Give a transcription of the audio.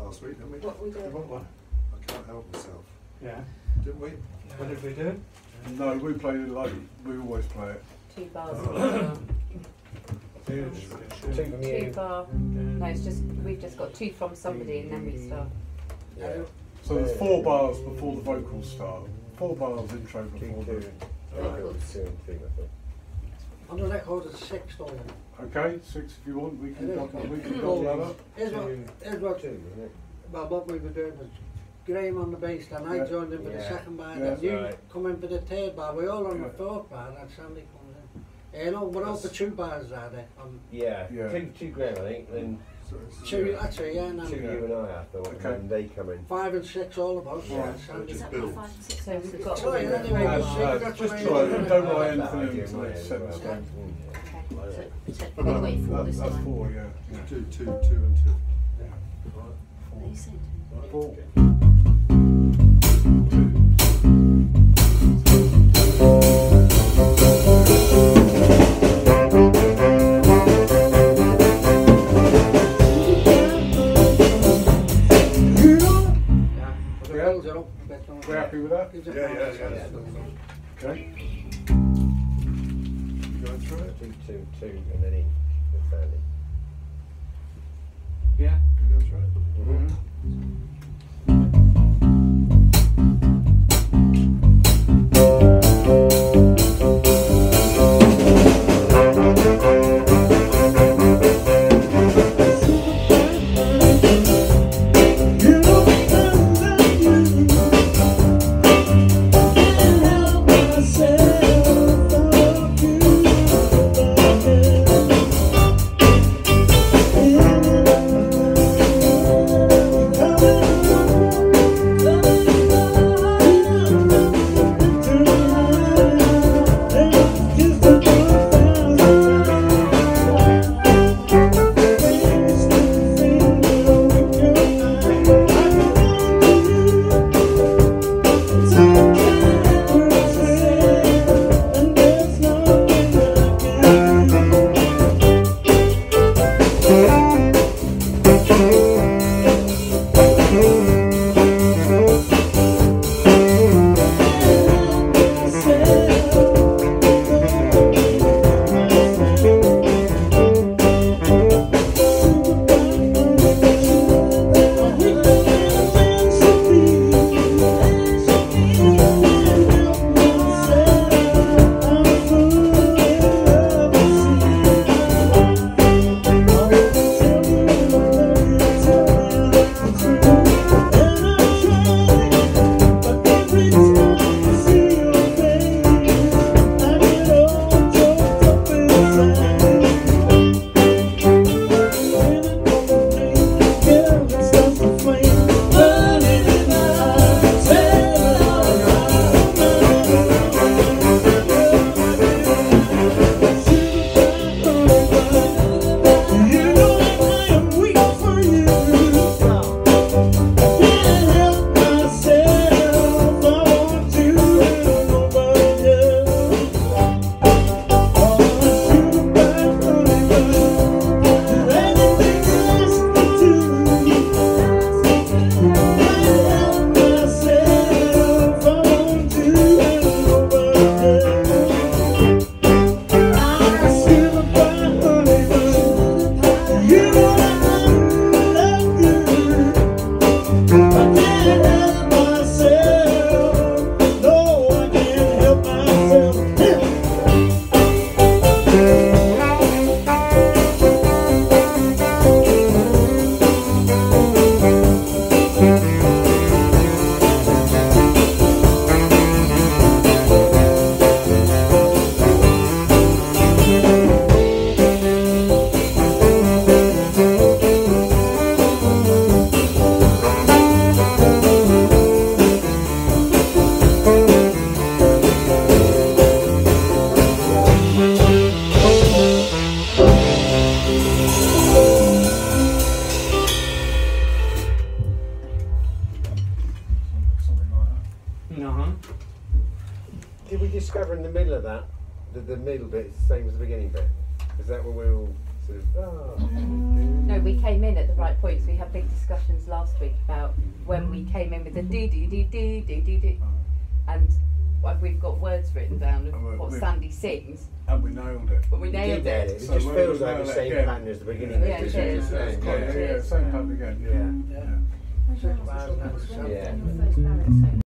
last week, didn't we? What we did. What one? I can't help myself. Yeah. Didn't we? What did we do? No, we played it like we always play it. 2 bars. Two from 2 you. bar. No, it's just we've just got 2 from somebody and then we start. Yeah. So there's 4 bars before the vocals start. 4 bars intro before the... Records. 2 and 3, I thought. On the record it's 6 though. Okay, 6 if you want, we can It is. double that up. Here's what, 2, isn't it? well, what we were doing was Graham on the bass, then I Yeah. joined in for the Yeah. second bar, Yeah. then you Right. come in for the 3rd bar, we all on Yeah. the 4th bar, and Sandy comes in. You know, we're all for 2 bars there. Yeah, Yeah. 2 Graham, I think, then So it's- 2, actually, yeah, and 2 then you and I thought, Okay. and then they come in. 5 and 6, all of us. Yeah. and Sandy. Is Is that Bill. my 5 and 6? So we've got. Oh, yeah, anyway, Just try it, don't write anything until it's set in stone. Okay. So we'll wait for this That's time. 4, yeah. Let's do 2, 2 and 2. What are you saying? 4. Yeah, but the bells are up a bit. don't We they? happy with that? Gives it Yeah, more yeah, sense. yeah. Okay. You going through it? 2, 2, 2, and then in with Sandy. Yeah. You going through it? Did we discover in the middle of that the middle bit is the same as the beginning bit? Is that what we're all sort of, No, we came in at the right point, so we had big discussions last week about when we came in with the do do do do do do do, and we've got words written down of what Sandy sings, And we nailed it. but we nailed It it. So just we'll feels like nail the it same again. pattern as the beginning Yeah, of it the is. same Yeah, pattern. yeah, same pattern again. Yeah. Yeah. When Sure, was bars it and when that you was went something. on your first barracks home?